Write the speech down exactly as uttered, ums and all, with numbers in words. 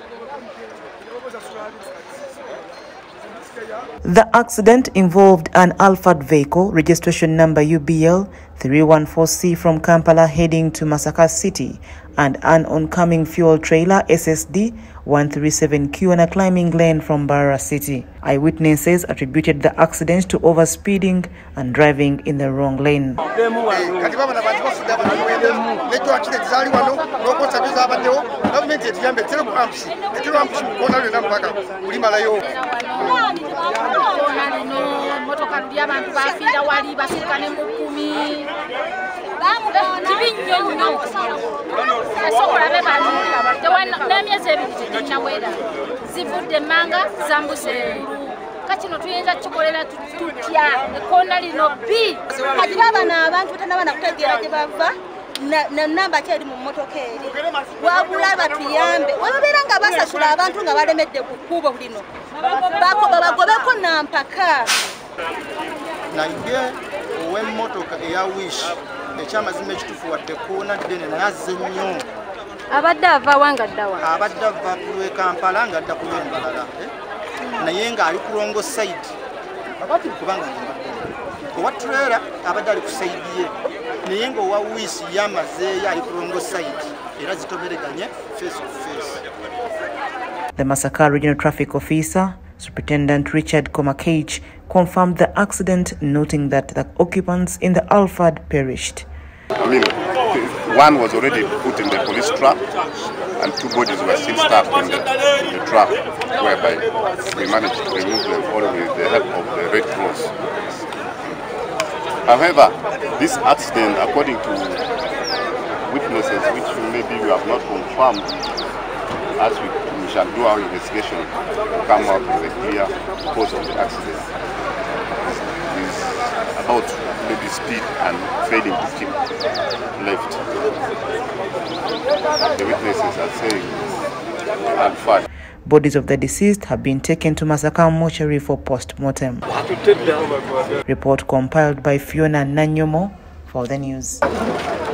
The accident involved an Alphard vehicle, registration number U B L three one four C from Kampala heading to Masaka City, and an oncoming fuel trailer S S D one three seven Q on a climbing lane from Barra City. Eyewitnesses attributed the accident to overspeeding and driving in the wrong lane. kachino tuyenza chikolera tutya ekona lino B kati baba na abantu tanabana kutegera gye bava na namba kyali mu motoka eri wabula batuyambe wabera nga basasula abantu nga balemedde kukubo lino bako babagobeko nampaka naye owe motoka eya Wish ekyamazima ekitufu wadde kuona ddene naye azze nnyo abadde ava wanga ddawa abadde ava ku Kampala nga adda ku Mbalala naye nga ali ku Rongo side kubanga owa trailer abadde ali ku side ye naye nga owa Wish yamazeeyo ali ku Rongo side era zitobereganye face to face. The Masaka Regional Traffic Officer, Superintendent Richard Komakage, confirmed the accident, noting that the occupants in the Alphard perished. I mean, one was already put in the police trap, and two bodies were still stuck in the, in the trap, whereby we managed to remove them all with the help of the Red Cross. However, this accident, according to witnesses, which maybe we have not confirmed, as we, we shall do our investigation to come out with a clear cause of the accident, is about maybe speed and failing to keep left. The witnesses are saying Alphard. Bodies of the deceased have been taken to Masaka mortuary for post-mortem. Report compiled by Fiona Nanyomo for the news.